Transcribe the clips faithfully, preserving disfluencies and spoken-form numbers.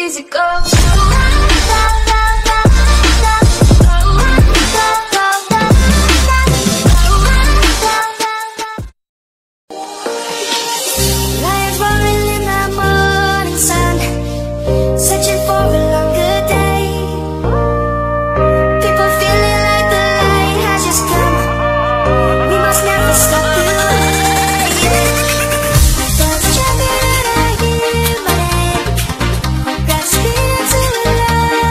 easy go. Lions roaring in the morning sun, searching for a longer day. People feeling like the light has just come. We must never stop the way. There's a champion and I hear my name. Got speed into a light.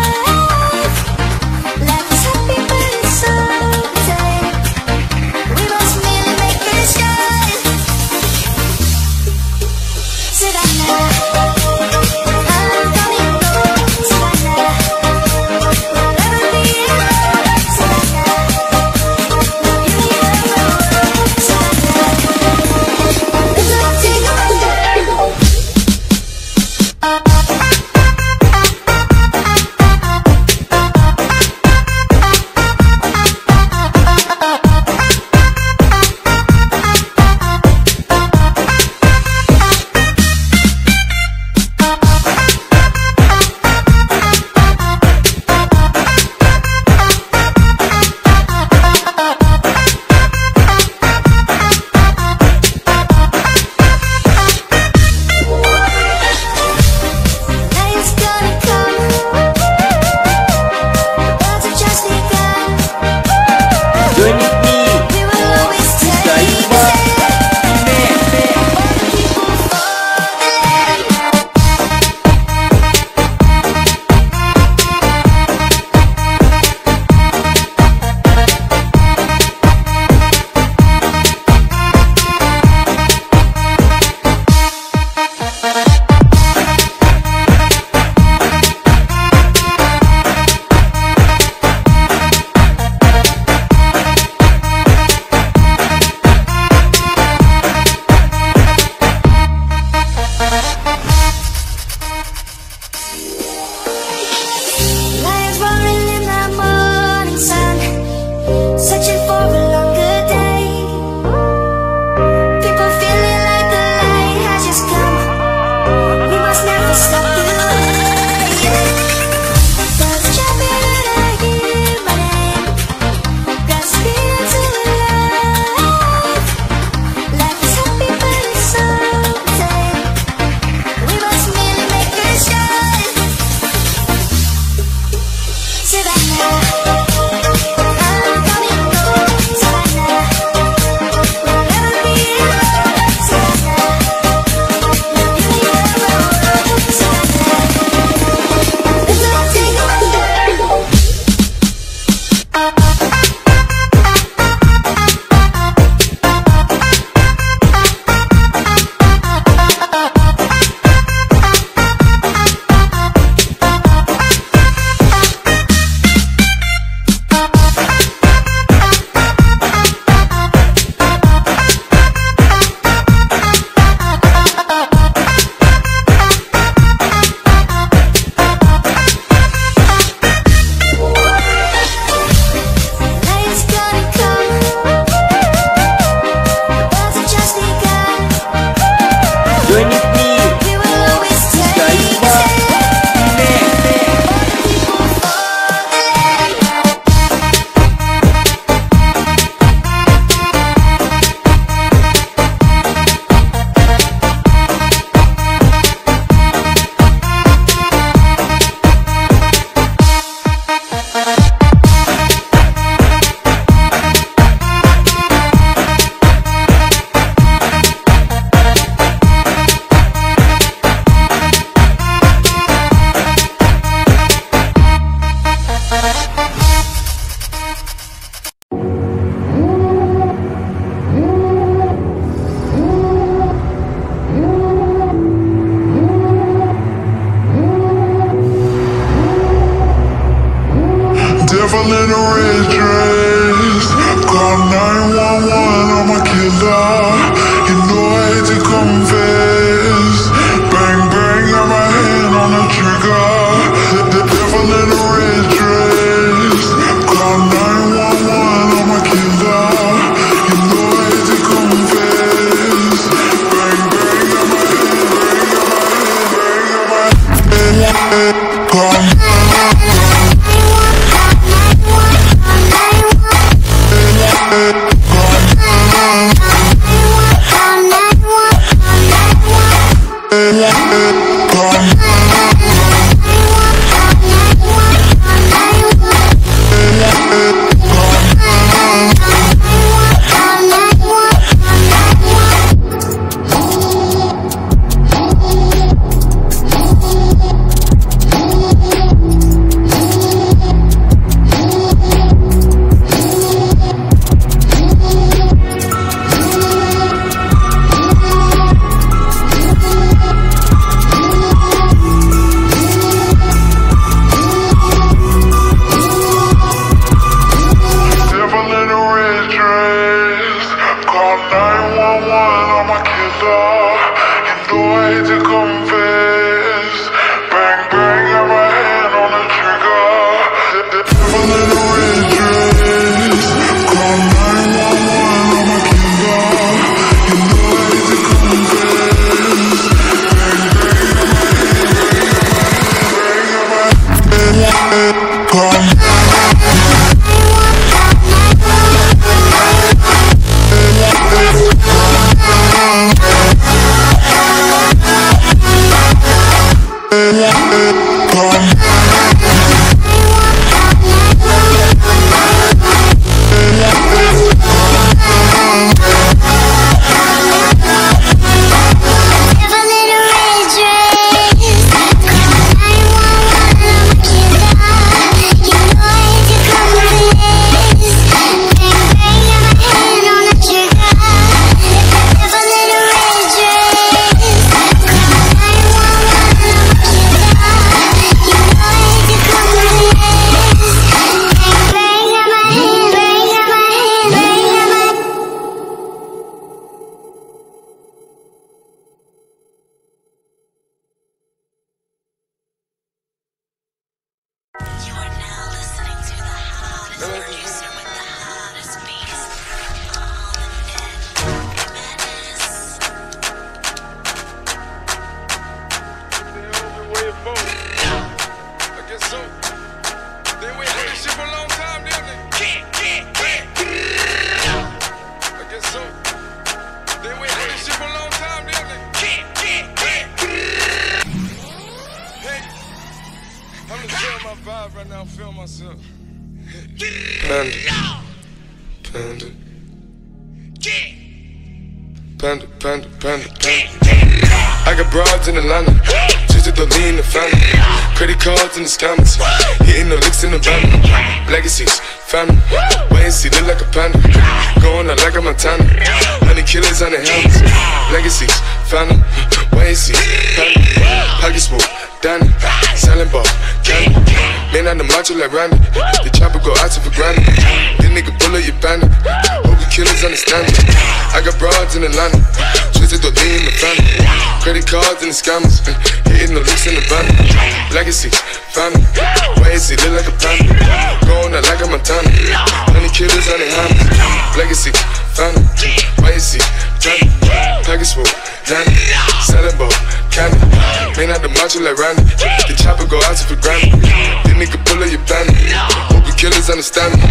Panda, panda, panda, panda. I got broads in Atlanta, just to lean the family. Credit cards in the scammers, hitting the licks in the van. Legacies, family, wait and see, look like a panda. Going out like a Montana, honey killers on the helmets. Legacies, family, wait and see, family. Pocket smooth, Danny, selling ball, candy. Man on the macho like Randy, the chopper go out to for granted. This nigga bullet your bandit, hope the killers understand it. I got broads in Atlanta, twisted the lean in the family. Credit cards and the scammers, hitting the licks in the van. Legacy, family, wait and see, look like a panda. Going out like a Montana, honey killers on the hammers. Legacy, family, wait and see, family. Package smooth, Danny, selling ball, candy. Man out the macho like Randy, the chopper go out to for granted. This nigga pull up your bandit, hope the killers understand me.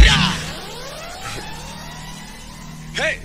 Hey!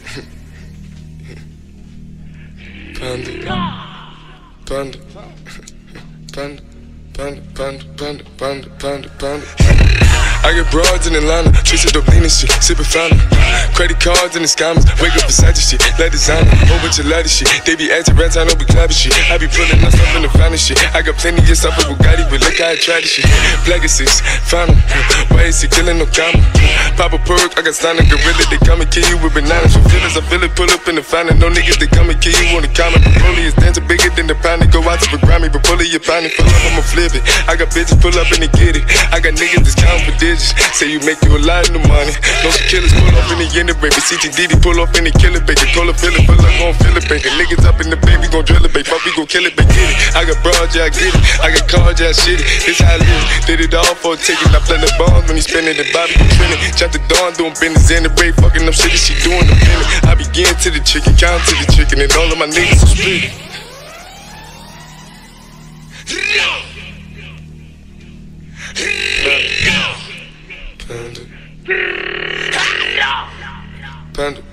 Panda, panda, panda, panda, panda, panda, panda, panda, panda. I get broads in Atlanta, twisted up lean and shit, sippin' fountain. Credit cards and the scammers, wake up beside your shit, let designer, whole bunch of ladder shit. They be acting rats, I know we clapping shit. I be pulling myself in the fountain shit. I got plenty of stuff with Bugatti, but look how I try this shit. Legacies, fountain, why is he killing no comma? Pop a perk, I got signed a gorilla, they come and kill you with bananas. For feelings, I feel it, pull up in the fountain. No niggas, they come and kill you on the comment. The bully is dancing bigger than the pound. Go out to the Grammy, but pull it, you pound it, pull up, I'ma flip it. I got bitches pull up and they get it. I got niggas that's counting for digits. Say you make you a lot of money. No some killers pull up in the end of baby. C T D D pull up in the killer baby. Call a feel it, pull up, gon' feel it, baby. Niggas up in the baby, gon' drill it, baby. Fuck, we gon' kill it, baby. Get it. I got broads, yeah, I get it. I got cars, yeah, I shit it. This how I live. Did it all for a ticket. I play the bombs when he spinning the Bobby, he spinning. Chop the dawn, doing business in the break. Fucking them shit, she doing the minute. I begin to the chicken, count to the chicken, and all of my niggas are split.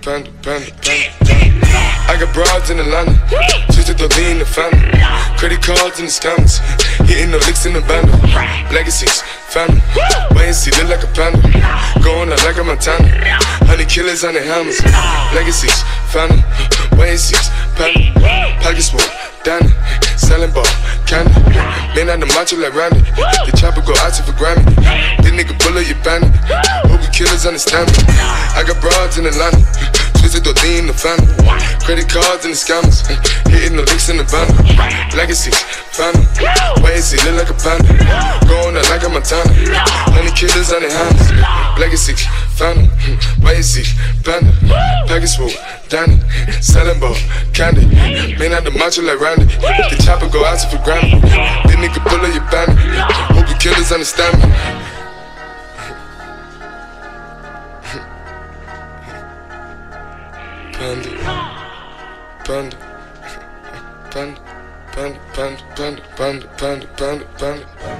panda, panda, panda. I got broads in Atlanta, twisted the lean, the family. Credit cards and the scammers, hitting the licks in the band. Legacies, family, wait and see, look like a panda. Going out like a Montana, honey killers on the hammers. Legacies, family, wait and see, panda. Pockets full, Danny, selling ball, candy. Man on the macho like Randy, the chopper go out to for Grammy. This nigga bullet, you bandit. Hope you killers understand me. I got broads in Atlanta, twisted the lean, the family. Credit cards and the scammers, hitting the licks in the van. Legacies, family, wait and see, look like a panda. Going out like a Montana, honey killers on their hands. Legacies, family, wait and see, panda. Package full, Danny, selling ball, candy. Man out the macho like Randy, the chopper go out to for Grammy. This nigga pull up your bandit, hope you killers understand me. Panda, panda, panda, panda, panda, panda, panda, panda, panda, panda.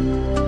you.